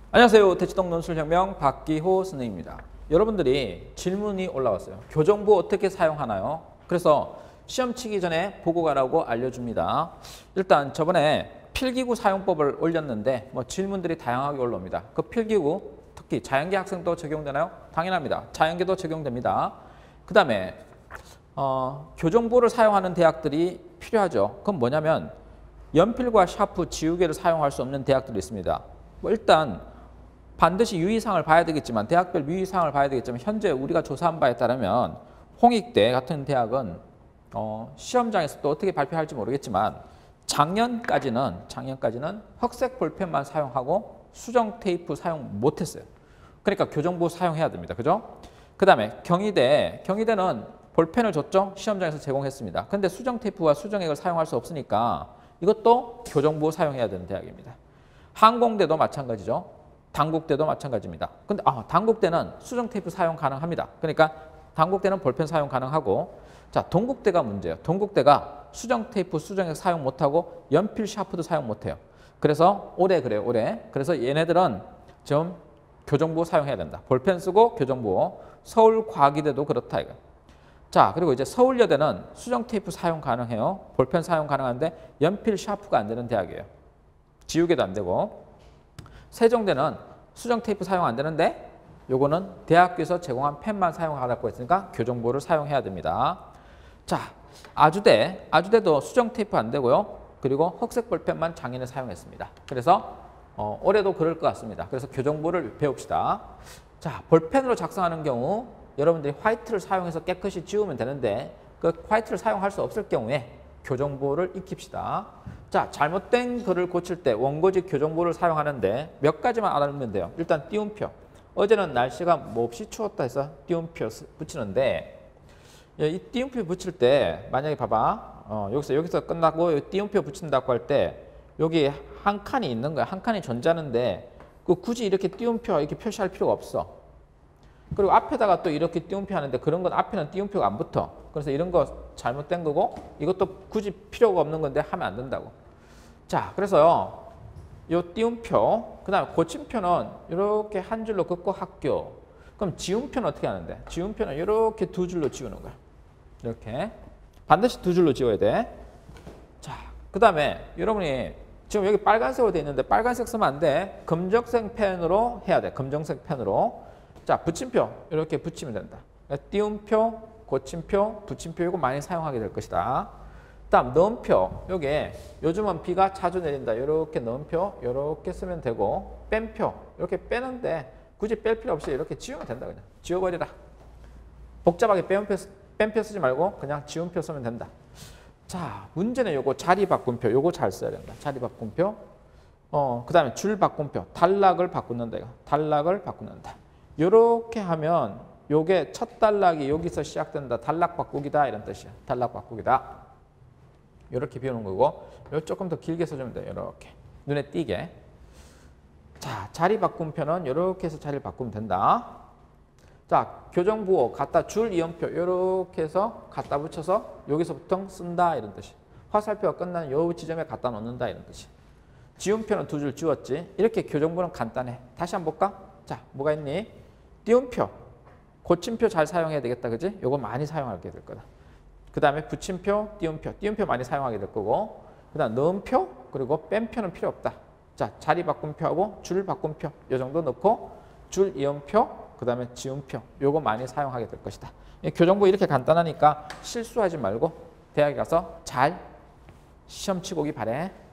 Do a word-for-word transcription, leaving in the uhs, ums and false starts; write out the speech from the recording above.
안녕하세요. 대치동 논술혁명 박기호 선생님입니다. 여러분들이 질문이 올라왔어요. 교정부 어떻게 사용하나요? 그래서 시험 치기 전에 보고 가라고 알려줍니다. 일단 저번에 필기구 사용법을 올렸는데 뭐 질문들이 다양하게 올라옵니다. 그 필기구 특히 자연계 학생도 적용되나요? 당연합니다. 자연계도 적용됩니다. 그 다음에 어, 교정부를 사용하는 대학들이 필요하죠. 그건 뭐냐면 연필과 샤프, 지우개를 사용할 수 없는 대학들이 있습니다. 뭐 일단 반드시 유의사항을 봐야 되겠지만 대학별 유의사항을 봐야 되겠지만 현재 우리가 조사한 바에 따르면 홍익대 같은 대학은 어, 시험장에서 또 어떻게 발표할지 모르겠지만 작년까지는 작년까지는 흑색 볼펜만 사용하고 수정 테이프 사용 못했어요. 그러니까 교정부 사용해야 됩니다. 그죠? 그 다음에 경희대, 경희대는 볼펜을 줬죠? 시험장에서 제공했습니다. 근데 수정 테이프와 수정액을 사용할 수 없으니까 이것도 교정부 사용해야 되는 대학입니다. 항공대도 마찬가지죠. 단국대도 마찬가지입니다. 근데 아, 단국대는 수정 테이프 사용 가능합니다. 그러니까 단국대는 볼펜 사용 가능하고, 자, 동국대가 문제예요. 동국대가 수정 테이프, 수정액 사용 못하고 연필, 샤프도 사용 못해요. 그래서 올해 그래요, 올해. 그래서 얘네들은 좀 교정부 사용해야 된다. 볼펜 쓰고 교정부. 서울과기대도 그렇다 이거. 자, 그리고 이제 서울여대는 수정 테이프 사용 가능해요. 볼펜 사용 가능한데 연필, 샤프가 안 되는 대학이에요. 지우개도 안 되고. 세종대는 수정 테이프 사용 안 되는데 요거는 대학교에서 제공한 펜만 사용하라고 했으니까 교정부를 사용해야 됩니다. 자, 아주대, 아주대도 수정 테이프 안 되고요. 그리고 흑색 볼펜만 작년에 사용했습니다. 그래서 어, 올해도 그럴 것 같습니다. 그래서 교정부를 배웁시다. 자, 볼펜으로 작성하는 경우 여러분들이 화이트를 사용해서 깨끗이 지우면 되는데 그 화이트를 사용할 수 없을 경우에 교정부를 익힙시다. 자, 잘못된 글을 고칠 때 원고지 교정부를 사용하는데 몇 가지만 알아두면 돼요. 일단 띄움표. 어제는 날씨가 몹시 추웠다 해서 띄움표 붙이는데 이 띄움표 붙일 때 만약에 봐봐. 어, 여기서 여기서 끝나고 띄움표 붙인다고 할 때 여기 한 칸이 있는 거야. 한 칸이 존재하는데 그 굳이 이렇게 띄움표 이렇게 표시할 필요가 없어. 그리고 앞에다가 또 이렇게 띄움표 하는데 그런 건 앞에는 띄움표가 안 붙어. 그래서 이런 거 잘못된 거고 이것도 굳이 필요가 없는 건데 하면 안 된다고. 자, 그래서 요 띄움표, 그 다음에 고침표는 이렇게 한 줄로 긋고 학교. 그럼 지움표는 어떻게 하는데? 지움표는 이렇게 두 줄로 지우는 거야. 이렇게. 반드시 두 줄로 지워야 돼. 자, 그 다음에 여러분이 지금 여기 빨간색으로 돼 있는데 빨간색 쓰면 안 돼. 검정색 펜으로 해야 돼. 검정색 펜으로. 자, 붙임표 이렇게 붙이면 된다. 띄움표, 고침표, 붙임표 이거 많이 사용하게 될 것이다. 다음 넣음표. 요게 요즘은 비가 자주 내린다. 이렇게 넣음표 이렇게 쓰면 되고, 뺀표 이렇게 빼는데 굳이 뺄 필요 없이 이렇게 지우면 된다. 그냥 지워버리라. 복잡하게 빼옴표, 뺀표 쓰지 말고 그냥 지움표 쓰면 된다. 자, 문제는 요거 자리 바꿈표. 요거 잘 써야 된다. 자리 바꿈표. 어, 그 다음에 줄 바꿈표. 단락을 바꾸는다. 이거. 단락을 바꾸는다. 요렇게 하면 요게 첫 단락이 여기서 시작된다. 단락 바꾸기다 이런 뜻이야. 단락 바꾸기다. 요렇게 비우는 거고, 요 조금 더 길게 써주면 돼요. 요렇게 눈에 띄게. 자, 자리 바꿈표는 요렇게 해서 자리를 바꾸면 된다. 자, 교정부호 갖다 줄 이음표 요렇게 해서 갖다 붙여서 여기서부터 쓴다 이런 뜻이. 화살표가 끝나는 요 지점에 갖다 놓는다 이런 뜻이. 지음표는 두 줄 지웠지. 이렇게 교정부는 간단해. 다시 한번 볼까? 자, 뭐가 있니? 띄움표, 고침표 잘 사용해야 되겠다, 그지? 요거 많이 사용하게 될 거다. 그 다음에 붙임표, 띄움표, 띄움표 많이 사용하게 될 거고, 그 다음 넣음표, 그리고 뺀표는 필요 없다. 자, 자리 바꿈표하고 줄 바꿈표 요 정도 넣고, 줄 이음표, 그 다음에 지음표 요거 많이 사용하게 될 것이다. 교정부 이렇게 간단하니까 실수하지 말고 대학에 가서 잘 시험 치고 오기 바래.